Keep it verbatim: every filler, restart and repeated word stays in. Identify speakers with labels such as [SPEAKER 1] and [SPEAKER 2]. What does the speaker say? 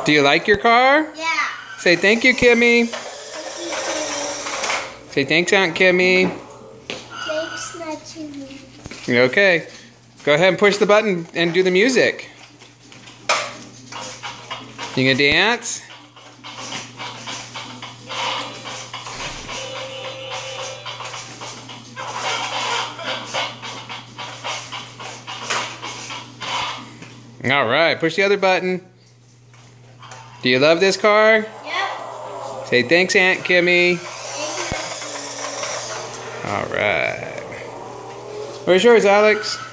[SPEAKER 1] Do you like your car?
[SPEAKER 2] Yeah.
[SPEAKER 1] Say thank you, Kimmy.
[SPEAKER 2] Thank you.
[SPEAKER 1] Say thanks, Aunt Kimmy.
[SPEAKER 2] Thanks, not to me.
[SPEAKER 1] Okay. Go ahead and push the button and do the music. You gonna dance? All right, push the other button. Do you love this car?
[SPEAKER 2] Yep.
[SPEAKER 1] Say thanks, Aunt Kimmy.
[SPEAKER 2] Thank you.
[SPEAKER 1] All right. Where's yours, Alex?